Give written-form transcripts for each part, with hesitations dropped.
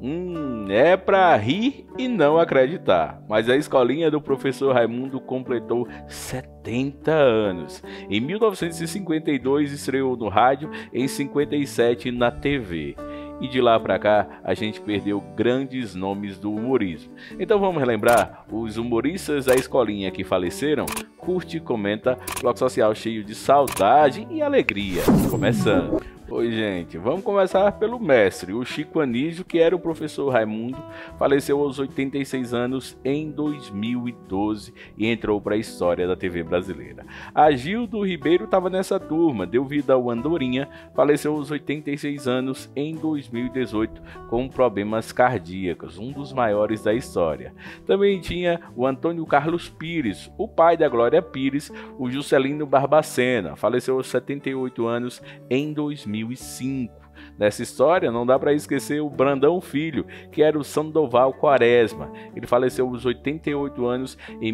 É para rir e não acreditar, mas a escolinha do professor Raimundo completou 70 anos. Em 1952 estreou no rádio, em 57 na TV. E de lá para cá a gente perdeu grandes nomes do humorismo. Então vamos relembrar os humoristas da escolinha que faleceram? Curte, comenta, blog social cheio de saudade e alegria. Começando. Oi, gente, vamos começar pelo mestre, o Chico Anísio, que era o professor Raimundo, faleceu aos 86 anos em 2012 e entrou para a história da TV brasileira. Agildo Ribeiro estava nessa turma, deu vida ao Andorinha, faleceu aos 86 anos em 2018 com problemas cardíacos, um dos maiores da história. Também tinha o Antônio Carlos Pires, o pai da Glória Pires, o Juscelino Barbacena, faleceu aos 78 anos em 2005. Nessa história não dá para esquecer o Brandão Filho, que era o Sandoval Quaresma. Ele faleceu aos 88 anos em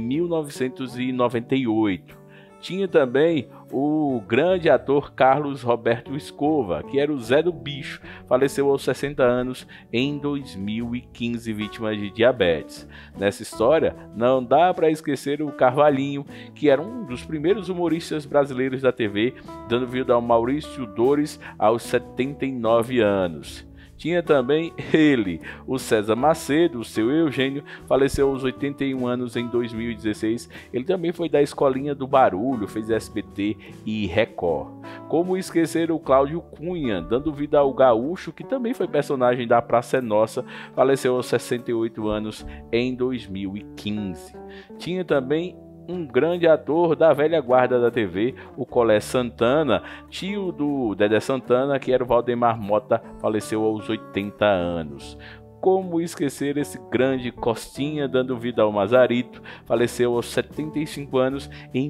1998. Tinha também o grande ator Carlos Roberto Escova, que era o Zé do Bicho, faleceu aos 60 anos em 2015, vítima de diabetes. Nessa história, não dá para esquecer o Carvalhinho, que era um dos primeiros humoristas brasileiros da TV, dando vida ao Maurício Dores aos 79 anos. Tinha também ele, o César Macedo, o seu Eugênio, faleceu aos 81 anos em 2016. Ele também foi da Escolinha do Barulho, fez SBT e Record. Como esquecer o Cláudio Cunha, dando vida ao Gaúcho, que também foi personagem da Praça é Nossa, faleceu aos 68 anos em 2015. Tinha também um grande ator da velha guarda da TV, o Colé Santana, tio do Dedé Santana, que era o Valdemar Mota, faleceu aos 80 anos. Como esquecer esse grande Costinha, dando vida ao Mazarito, faleceu aos 75 anos em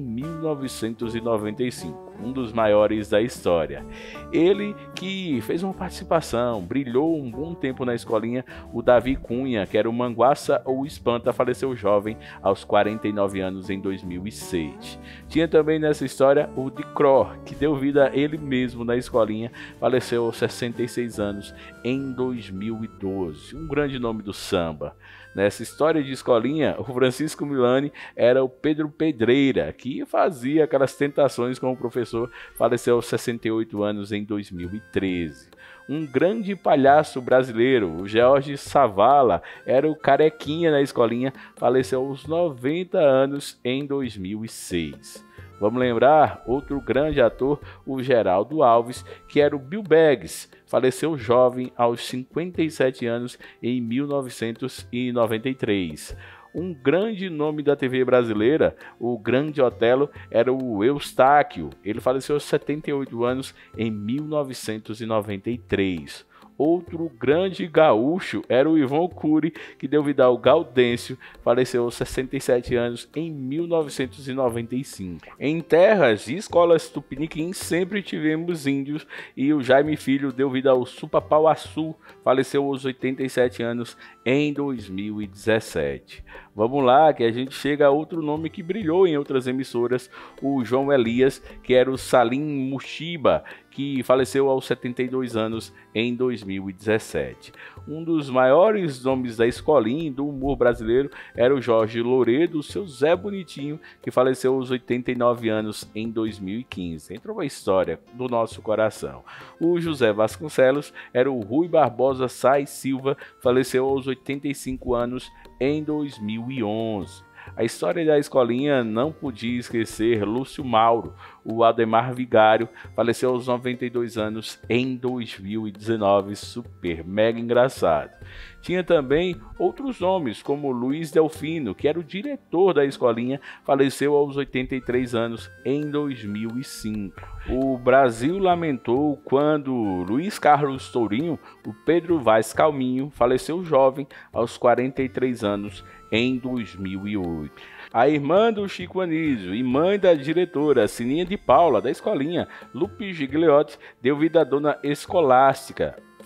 1995, um dos maiores da história. Ele que fez uma participação, brilhou um bom tempo na escolinha, o Davi Cunha, que era o Manguaça ou Espanta, faleceu jovem aos 49 anos em 2006. Tinha também nessa história o Dicró, que deu vida a ele mesmo na escolinha, faleceu aos 66 anos em 2012. Um grande nome do samba. Nessa história de escolinha, o Francisco Milani era o Pedro Pedreira, que fazia aquelas tentações com o professor, faleceu aos 68 anos em 2013. Um grande palhaço brasileiro, o George Savala, era o Carequinha na escolinha, faleceu aos 90 anos em 2006. Vamos lembrar outro grande ator, o Geraldo Alves, que era o Bill Baggs, faleceu jovem aos 57 anos em 1993. Um grande nome da TV brasileira, o Grande Otelo, era o Eustáquio. Ele faleceu aos 78 anos em 1993. Outro grande gaúcho era o Ivon Cury, que deu vida ao Gaudêncio, faleceu aos 67 anos em 1995. Em terras e escolas tupiniquim sempre tivemos índios e o Jaime Filho deu vida ao Supapauaçu, faleceu aos 87 anos em 2017. Vamos lá, que a gente chega a outro nome que brilhou em outras emissoras, o João Elias, que era o Salim Mushiba, que faleceu aos 72 anos em 2017. Um dos maiores nomes da escolinha do humor brasileiro era o Jorge Loredo, seu Zé Bonitinho, que faleceu aos 89 anos em 2015. Entrou uma história do nosso coração. O José Vasconcelos era o Rui Barbosa Sais Silva, faleceu aos 85 anos em 2011. A história da escolinha não podia esquecer Lúcio Mauro, o Ademar Vigário, faleceu aos 92 anos em 2019, super mega engraçado. Tinha também outros nomes, como Luiz Delfino, que era o diretor da escolinha, faleceu aos 83 anos em 2005. O Brasil lamentou quando Luiz Carlos Tourinho, o Pedro Vaz Calminho, faleceu jovem aos 43 anos em 2008. A irmã do Chico Anísio e mãe da diretora Sininha de Paula, da escolinha, Lupe Gigliotti, deu vida à dona Escolástica,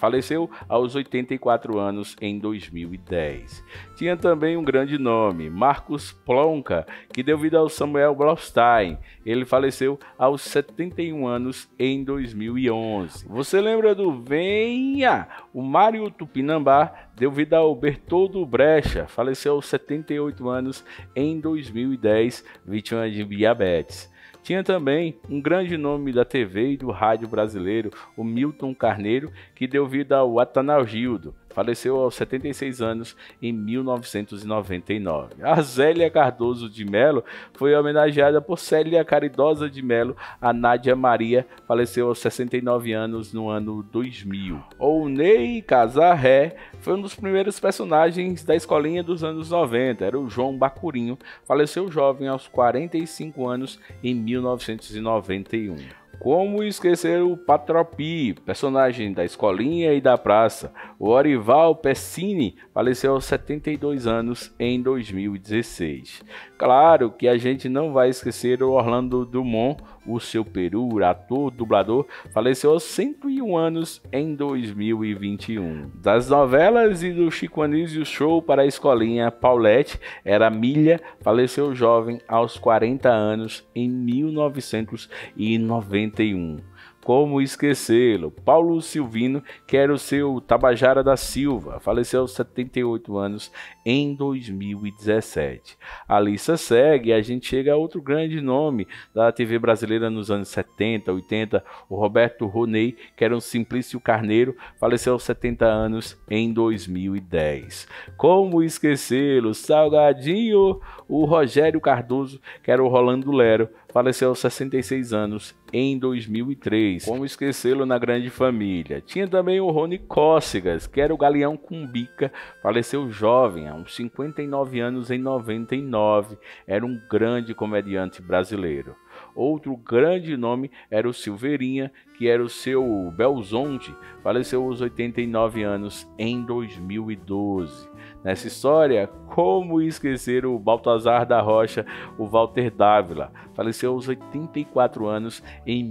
faleceu aos 84 anos em 2010. Tinha também um grande nome, Marcos Plonka, que deu vida ao Samuel Blaustein. Ele faleceu aos 71 anos em 2011. Você lembra do Venha? O Mário Tupinambá deu vida ao Bertoldo Brecha, faleceu aos 78 anos em 2010, vítima de diabetes. Tinha também um grande nome da TV e do rádio brasileiro, o Milton Carneiro, que deu vida ao Atanagildo, faleceu aos 76 anos em 1999. A Zélia Cardoso de Melo foi homenageada por Célia Caridosa de Melo. A Nádia Maria faleceu aos 69 anos no ano 2000. O Ney Casarré foi um dos primeiros personagens da escolinha dos anos 90, era o João Bacurinho, faleceu jovem aos 45 anos em 1991. Como esquecer o Patropi, personagem da escolinha e da praça? O Orival Pessini faleceu aos 72 anos em 2016. Claro que a gente não vai esquecer o Orlando Drummond, o seu peru, ator, dublador, faleceu aos 101 anos em 2021. Das novelas e do Chico Anísio Show para a escolinha, Paulette era Milha, faleceu jovem aos 40 anos em 1991. Como esquecê-lo? Paulo Silvino, que era o seu Tabajara da Silva, faleceu aos 78 anos em 2017. A lista segue e a gente chega a outro grande nome da TV brasileira nos anos 70, 80, o Roberto Roney, que era um Simplício Carneiro, faleceu aos 70 anos em 2010. Como esquecê-lo? Salgadinho, o Rogério Cardoso, que era o Rolando Lero, faleceu aos 66 anos em 2003. Como esquecê-lo na Grande Família? Tinha também o Rony Cócegas, que era o Galeão Cumbica, faleceu jovem, há uns 59 anos em 99. Era um grande comediante brasileiro. Outro grande nome era o Silveirinha, que era o seu Belzonte, faleceu aos 89 anos em 2012. Nessa história, como esquecer o Baltazar da Rocha, o Walter Dávila, faleceu aos 84 anos em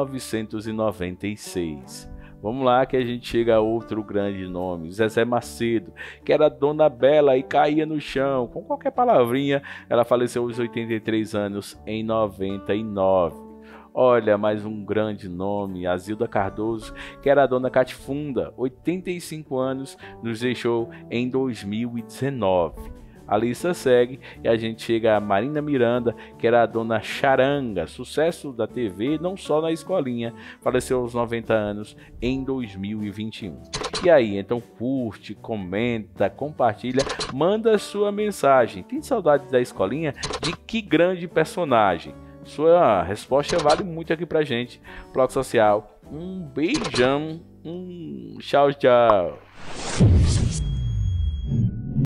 1996. Vamos lá que a gente chega a outro grande nome, Zezé Macedo, que era Dona Bela e caía no chão. Com qualquer palavrinha, ela faleceu aos 83 anos em 99. Olha, mais um grande nome, a Zilda Cardoso, que era a Dona Catifunda, 85 anos, nos deixou em 2019. A lista segue e a gente chega a Marina Miranda, que era a Dona Charanga, sucesso da TV, não só na escolinha, faleceu aos 90 anos em 2021. E aí, então curte, comenta, compartilha, manda sua mensagem. Tem saudades da escolinha? De que grande personagem? Sua resposta vale muito aqui pra gente. Bloco Social, um beijão, tchau, tchau.